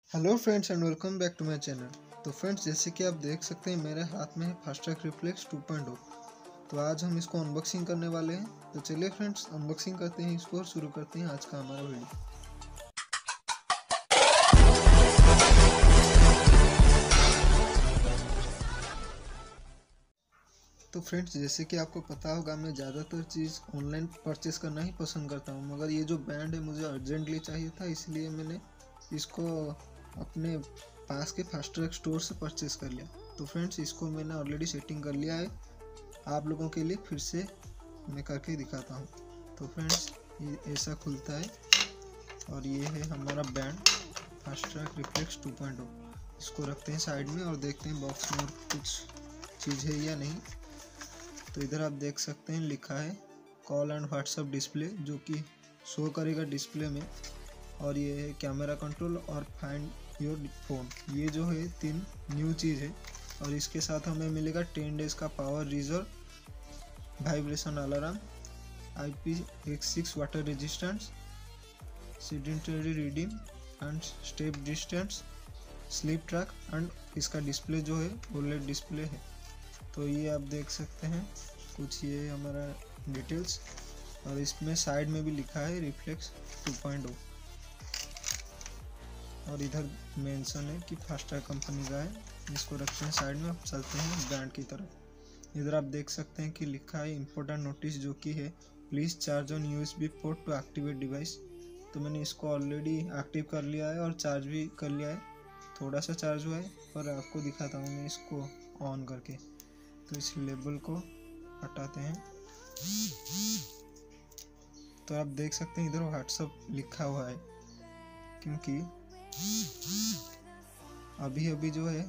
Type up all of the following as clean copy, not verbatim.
Hello friends and welcome back to my channel. तो friends, जैसे कि आप देख सकते हैं मेरे हाथ में है फास्ट्रैक रिफ्लेक्स 2.0। तो आज हम इसको अनबॉक्सिंग करने वाले हैं। तो चलिए फ्रेंड्स, अनबॉक्सिंग करते हैं इसको और शुरू करते हैं आज का हमारा वीडियो। तो फ्रेंड्स, जैसे कि आपको पता होगा मैं ज़्यादातर चीज़ ऑनलाइन परचेस करना ही पसंद करता हूँ, मगर ये जो बैंड है मुझे अर्जेंटली चाहिए था, इसलिए मैंने इसको अपने पास के फास्ट्रैक स्टोर से परचेस कर लिया। तो फ्रेंड्स, इसको मैंने ऑलरेडी सेटिंग कर लिया है। आप लोगों के लिए फिर से मैं करके दिखाता हूँ। तो फ्रेंड्स, ये ऐसा खुलता है और ये है हमारा बैंड फास्ट्रैक रिफ्लेक्स 2.0। इसको रखते हैं साइड में और देखते हैं बॉक्स में और कुछ चीज़ है या नहीं। तो इधर आप देख सकते हैं लिखा है कॉल एंड व्हाट्सअप डिस्प्ले, जो कि शो करेगा डिस्प्ले में। और ये है कैमरा कंट्रोल और फाइंड योर फोन। ये जो है 3 न्यू चीज़ है। और इसके साथ हमें मिलेगा 10 डेज का power reserve, vibration alarm, IP66 water resistance, sedentary reading and step distance, sleep track and इसका डिस्प्ले जो है OLED डिस्प्ले है। तो ये आप देख सकते हैं कुछ ये हमारा डिटेल्स। और इसमें साइड में भी लिखा है रिफ्लेक्स 2.0 और इधर मेंशन है कि फास्ट्रैक कंपनी का है। इसको रखते हैं साइड में। अब चलते हैं ब्रांड की तरफ। इधर आप देख सकते हैं कि लिखा है इम्पोर्टेंट नोटिस, जो कि है please charge on USB port to activate device. तो मैंने इसको ऑलरेडी एक्टिव कर लिया है और चार्ज भी कर लिया है। थोड़ा सा चार्ज हुआ है, पर आपको दिखाता हूँ मैं इसको ऑन करके। तो इस लेबल को हटाते हैं। तो आप देख सकते हैं इधर व्हाट्सअप लिखा हुआ है, क्योंकि अभी अभी जो है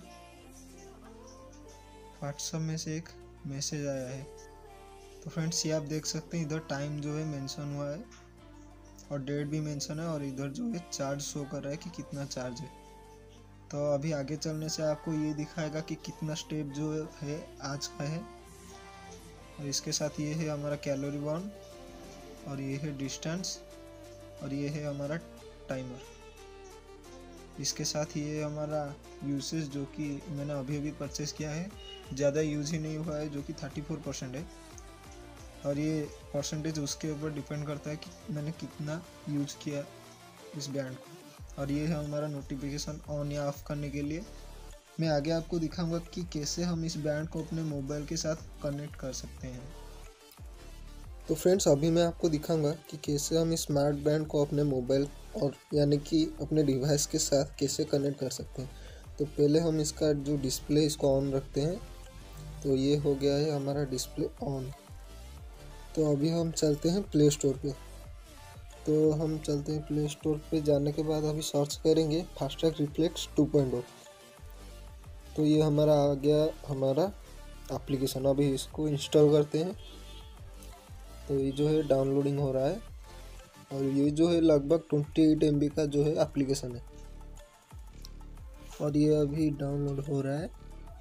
व्हाट्सअप में से एक मैसेज आया है। तो फ्रेंड्स, ये आप देख सकते हैं इधर टाइम जो है मेंशन हुआ है और डेट भी मेंशन है। और इधर जो है चार्ज शो कर रहा है कि कितना चार्ज है। तो अभी आगे चलने से आपको ये दिखाएगा कि कितना स्टेप जो है आज का है। और इसके साथ ये है हमारा कैलोरी बर्न, और ये है डिस्टेंस, और ये है हमारा टाइमर। इसके साथ ये हमारा यूसेज, जो कि मैंने अभी अभी परचेस किया है, ज़्यादा यूज़ ही नहीं हुआ है, जो कि 34% है। और ये परसेंटेज उसके ऊपर डिपेंड करता है कि मैंने कितना यूज़ किया इस बैंड को। और ये है हमारा नोटिफिकेशन ऑन या ऑफ करने के लिए। मैं आगे आपको दिखाऊंगा कि कैसे हम इस बैंड को अपने मोबाइल के साथ कनेक्ट कर सकते हैं। तो फ्रेंड्स, अभी मैं आपको दिखाऊंगा कि कैसे हम स्मार्ट बैंड को अपने मोबाइल और यानी कि अपने डिवाइस के साथ कैसे कनेक्ट कर सकते हैं। तो पहले हम इसका जो डिस्प्ले इसको ऑन रखते हैं। तो ये हो गया है हमारा डिस्प्ले ऑन। तो अभी हम चलते हैं प्ले स्टोर पे। तो हम चलते हैं प्ले स्टोर पे। जाने के बाद अभी सर्च करेंगे फास्ट्रैक रिफ्लेक्स 2.0। तो ये हमारा आ गया हमारा एप्लीकेशन। अभी इसको इंस्टॉल करते हैं। तो ये जो है डाउनलोडिंग हो रहा है, और ये जो है लगभग 28 MB का जो है एप्लीकेशन है, और ये अभी डाउनलोड हो रहा है।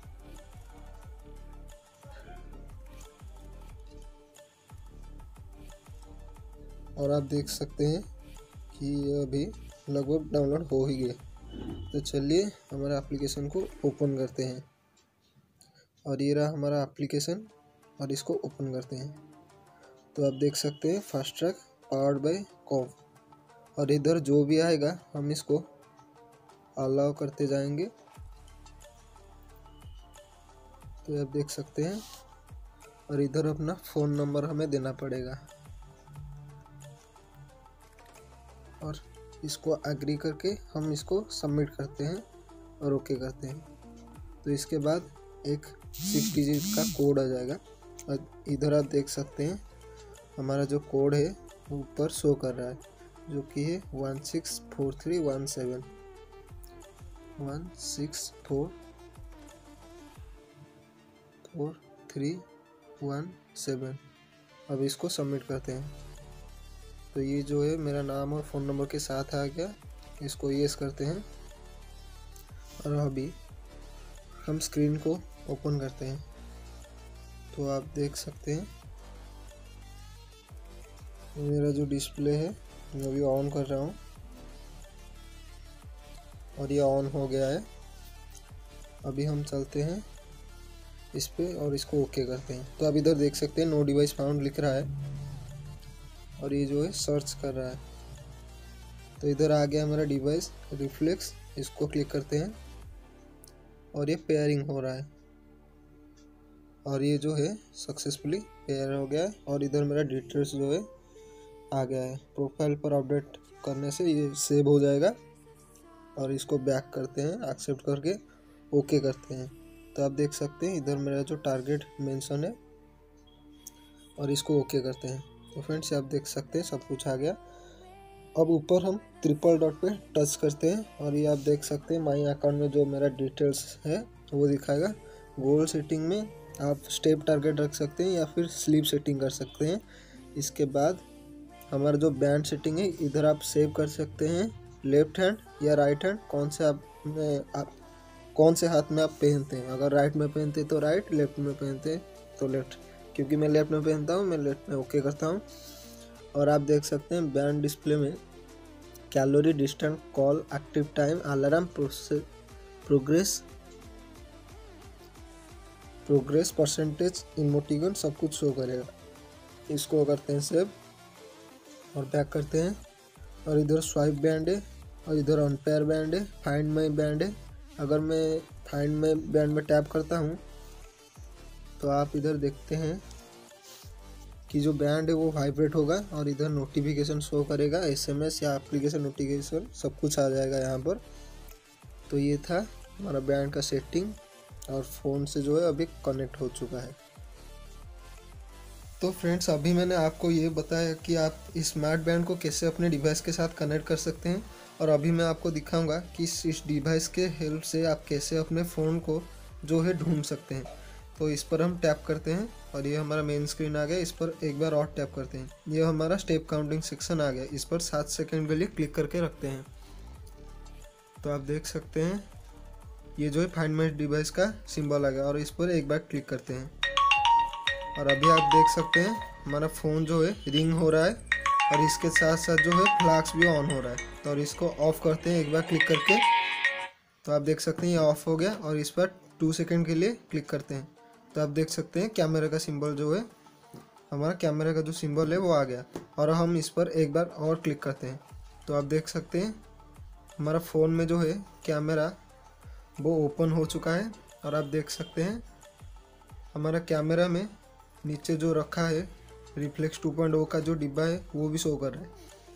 और आप देख सकते हैं कि ये अभी लगभग डाउनलोड हो ही गया। तो चलिए हमारा एप्लीकेशन को ओपन करते हैं। और ये रहा हमारा एप्लीकेशन, और इसको ओपन करते हैं। तो आप देख सकते हैं फास्ट्रैक पावर्ड बाय कॉव। और इधर जो भी आएगा हम इसको अलाउ करते जाएंगे। तो आप देख सकते हैं। और इधर अपना फ़ोन नंबर हमें देना पड़ेगा, और इसको एग्री करके हम इसको सबमिट करते हैं और ओके करते हैं। तो इसके बाद एक 6 डिजिट का कोड आ जाएगा। और इधर आप देख सकते हैं हमारा जो कोड है वो ऊपर शो कर रहा है, जो कि है 164317 164317। अब इसको सबमिट करते हैं। तो ये जो है मेरा नाम और फ़ोन नंबर के साथ आ गया। इसको येस करते हैं। और अभी हम स्क्रीन को ओपन करते हैं। तो आप देख सकते हैं मेरा जो डिस्प्ले है मैं अभी ऑन कर रहा हूँ। और ये ऑन हो गया है। अभी हम चलते हैं इस पे और इसको ओके करते हैं। तो अब इधर देख सकते हैं नो डिवाइस फाउंड लिख रहा है और ये जो है सर्च कर रहा है। तो इधर आ गया हमारा डिवाइस रिफ्लेक्स, इसको क्लिक करते हैं और ये पेयरिंग हो रहा है और ये जो है सक्सेसफुली पेयर हो गया है। और इधर मेरा डिटेल्स जो है आ गया है। प्रोफाइल पर अपडेट करने से ये सेव हो जाएगा और इसको बैक करते हैं, एक्सेप्ट करके ओके करते हैं। तो आप देख सकते हैं इधर मेरा जो टारगेट मेंशन है और इसको ओके करते हैं। तो फ्रेंड्स आप देख सकते हैं सब कुछ आ गया। अब ऊपर हम ट्रिपल डॉट पे टच करते हैं और ये आप देख सकते हैं माई अकाउंट में जो मेरा डिटेल्स है वो दिखाएगा। गोल सेटिंग में आप स्टेप टारगेट रख सकते हैं या फिर स्लीप सेटिंग कर सकते हैं। इसके बाद हमारा जो बैंड सेटिंग है इधर आप सेव कर सकते हैं लेफ्ट हैंड या राइट हैंड, कौन से हाथ में आप पहनते हैं। अगर राइट में पहनते हैं तो राइट, लेफ्ट में पहनते हैं तो लेफ्ट। क्योंकि मैं लेफ्ट में पहनता हूँ, मैं लेफ्ट में ओके करता हूँ। और आप देख सकते हैं बैंड डिस्प्ले में calorie, distance, call, active time, alarm, progress, percentage, emoticon सब कुछ शो करेगा। इसको करते हैं सेव और बैक करते हैं। और इधर स्वाइप बैंड है और इधर अनपेयर बैंड है, फाइंड माई बैंड है। अगर मैं फाइंड माई बैंड में टैप करता हूँ तो आप इधर देखते हैं कि जो बैंड है वो वाइब्रेट होगा और इधर नोटिफिकेशन शो करेगा, SMS या एप्लीकेशन नोटिफिकेशन सब कुछ आ जाएगा यहाँ पर। तो ये था हमारा बैंड का सेटिंग और फ़ोन से जो है अभी कनेक्ट हो चुका है। तो फ्रेंड्स अभी मैंने आपको ये बताया कि आप स्मार्ट बैंड को कैसे अपने डिवाइस के साथ कनेक्ट कर सकते हैं और अभी मैं आपको दिखाऊंगा कि इस डिवाइस के हेल्प से आप कैसे अपने फ़ोन को जो है ढूंढ सकते हैं। तो इस पर हम टैप करते हैं और ये हमारा मेन स्क्रीन आ गया। इस पर एक बार और टैप करते हैं, ये हमारा स्टेप काउंटिंग सेक्शन आ गया। इस पर 7 सेकंड के लिए क्लिक करके रखते हैं। तो आप देख सकते हैं ये जो है फाइंड माई डिवाइस का सिंबल आ गया और इस पर एक बार क्लिक करते हैं और अभी आप देख सकते हैं हमारा फ़ोन जो है रिंग हो रहा है और इसके साथ साथ जो है फ्लैक्स भी ऑन हो रहा है। तो और इसको ऑफ़ करते हैं एक बार क्लिक करके। तो आप देख सकते हैं ये ऑफ़ हो गया और इस पर 2 सेकंड के लिए क्लिक करते हैं। तो आप देख सकते हैं कैमरे का सिंबल जो है, हमारा कैमरे का जो सिंबल है वो आ गया और हम इस पर एक बार और क्लिक करते हैं। तो आप देख सकते हैं हमारा फ़ोन में जो है कैमरा वो ओपन हो चुका है और आप देख सकते हैं हमारा कैमरा में नीचे जो रखा है रिफ्लेक्स 2.0 का जो डिब्बा है वो भी शो कर रहा है।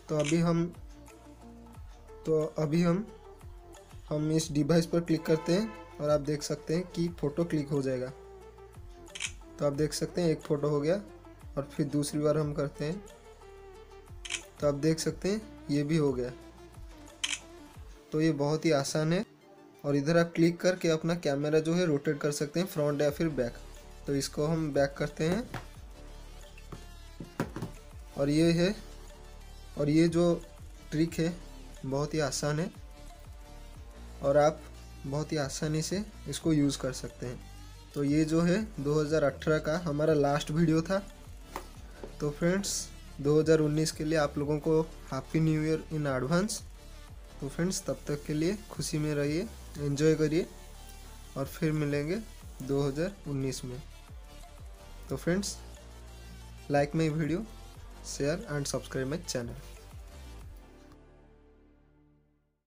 तो अभी हम इस डिवाइस पर क्लिक करते हैं और आप देख सकते हैं कि फ़ोटो क्लिक हो जाएगा। तो आप देख सकते हैं एक फ़ोटो हो गया और फिर दूसरी बार हम करते हैं तो आप देख सकते हैं ये भी हो गया। तो ये बहुत ही आसान है और इधर आप क्लिक करके अपना कैमरा जो है रोटेट कर सकते हैं फ्रंट या फिर बैक। तो इसको हम बैक करते हैं और ये है, और ये जो ट्रिक है बहुत ही आसान है और आप बहुत ही आसानी से इसको यूज़ कर सकते हैं। तो ये जो है 2018 का हमारा लास्ट वीडियो था। तो फ्रेंड्स 2019 के लिए आप लोगों को happy new year in advance. तो फ्रेंड्स तब तक के लिए खुशी में रहिए, एंजॉय करिए और फिर मिलेंगे 2019 में। तो friends like my video, share and subscribe my channel.